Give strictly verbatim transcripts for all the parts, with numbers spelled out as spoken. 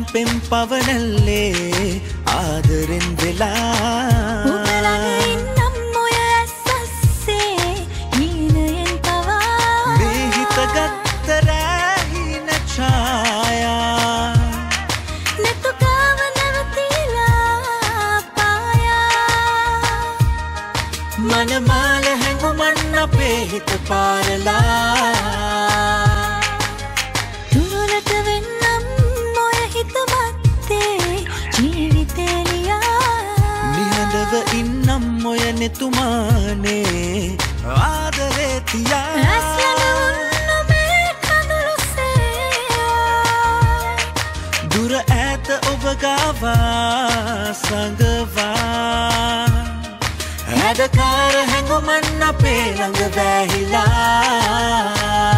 පෙම් පවනල්ලේ ආදරෙන් වෙලා ඔබලගේ නම් ඔය ඇස්සස්සේ හීනයෙන් පවා මේ හිත ගත්ත රැහින ඡායා නැතුකාව නැවතිලා පායා මනමාල හැඟුමන් අපේ හිත පාරලා දුරට වෙන්නම් ඔය හිත මැත්තේ ජීවිතේ ලියා නිහඬව ඉන්නම් ඔය නෙතුමානේ ආදරේ තියා ඇස් ළඟ උන්න මේ කඳුළුසේ දුර ඈත ඔබ ගාවා සඟවා හැඩකාර හැඟුමන් අපේ ළඟ වැහිලා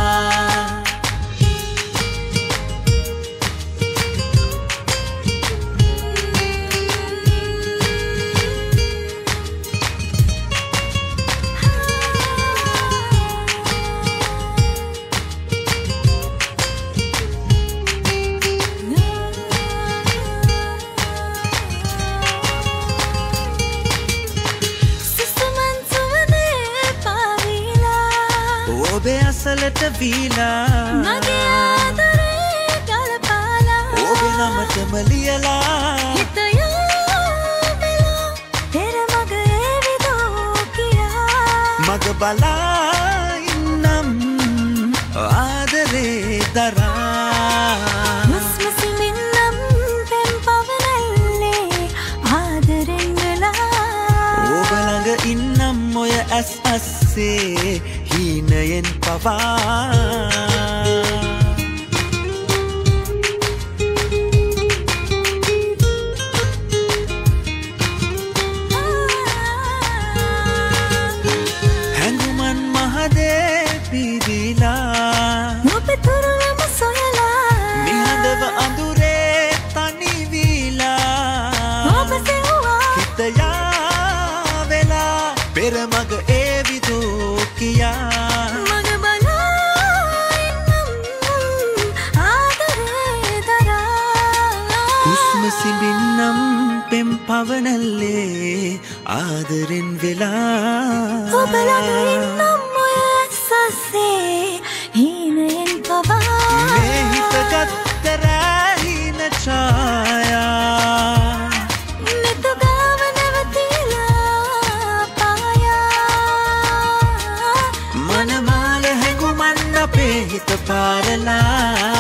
ඔබේ අසලට වීලා මගේ ආදරේ ගලපාලා ඔබේ නමටම ලියලා හිත යොවෙලා පෙර මග එවිදෝ කියා මග බලා ඉන්නම් ආදරේ දරා මුස්මුසිමින්නම් පෙම් පවනල්ලේ ආදරෙන් වෙලා ඔබ ළඟ ඉන්නම් ඔය ඇස් අස්සේ හීනයෙන් පවා හැඟුමන් මහදේ පිදිලා ඔබ තුරුලම සොයලා නිහඬව අඳුරේ තනි වීලා ඔබ සෙව්වා හිත යාවෙලා පෙර මග ඒවිදු කියා මග බලා ඉන්නම් ආදරේ දරා හුස්ම සිඹින්නම් පෙම් පවනල්ලේ ආදරෙන් වෙලා ඔබ ළඟ ඉන්නම් ඔය ඇස්සස්සේ හීනයෙන් පවා මේ හිත ගත්ත රැහින ඡායා මෙතුගාව නැවතිලා පායා මනමාල හැඟුමන් අපේ හිත පාරලා